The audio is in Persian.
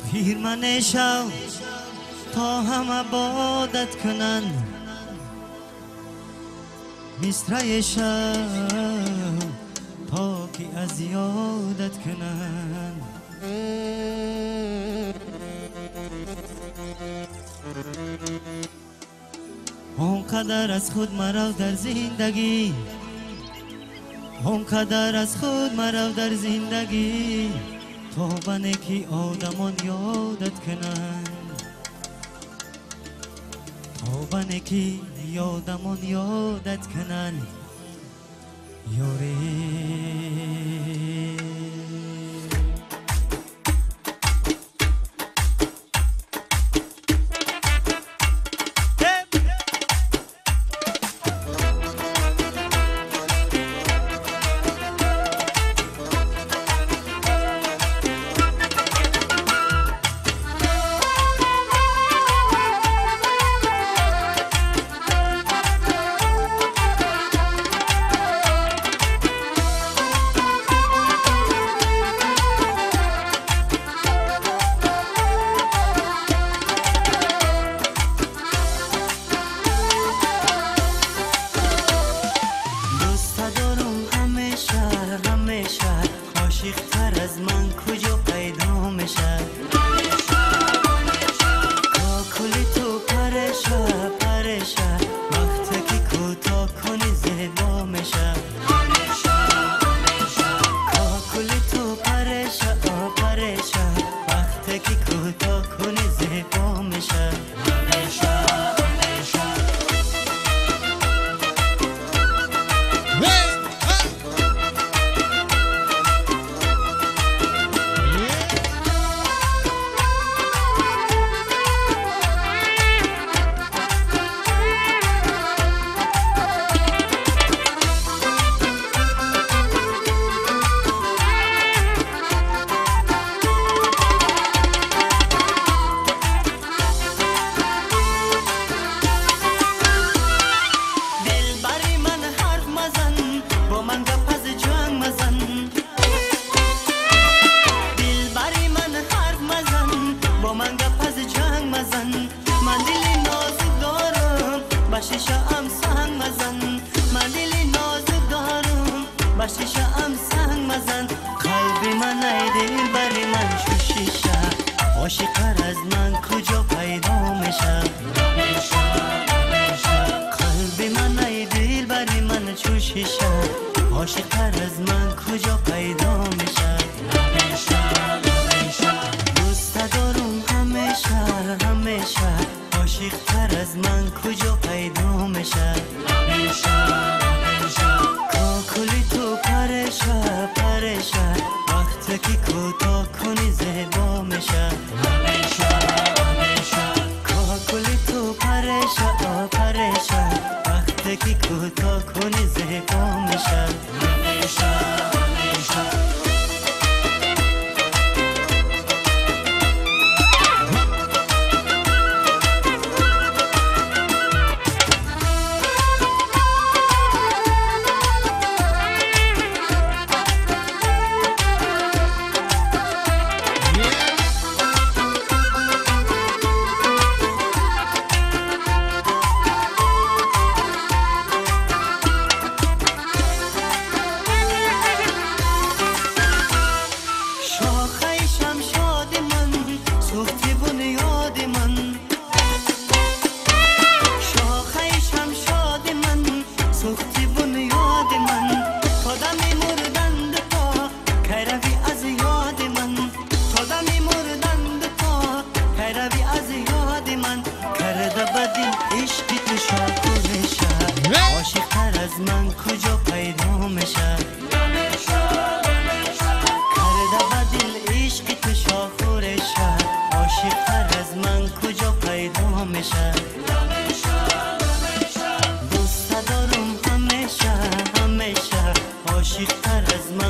پیرمن شو تا هم عبادت کنن، مصرع شو تا که از یادت کنن. اونقدر از خود مرا در زندگی، اونقدر از خود مرا در زندگی، تا بنه که آدمان یادت کنن، تا بنه که یادمان یادت کنن یوری. عاشق‌تر از من کجا پیدا میشه؟ کاکل تو پرشه پرشه، وقتی که کوتاه کنی زیبا میشه. کاکل تو پرشه پرشه، وقتی که کوتاه کنی زیبا میشه. قلبی من ای دل بری من چو شیشه، عاشق‌تر از من کجا پیدا میشه؟ قلبی من ای دل بری من چو شیشه، عاشق‌تر از من کجا پیدا میشه؟ دوست دارم همیشه همیشه، عاشق‌تر از من کجا پیدا میشه؟ کاکلی تو پرشه پرشه، وقتی که کوتاه کنی زیبا میشه. کاکلی تو پرشه پرشه، وقتی که کوتاه کنی زیبا میشه. عاشق‌تر از من کجا پیدا میشه؟ کرده بدل عشق تو شاخورشه، عاشق‌تر از من کجا پیدا میشه؟ دوست دارم همیشه همیشه، عاشق‌تر از من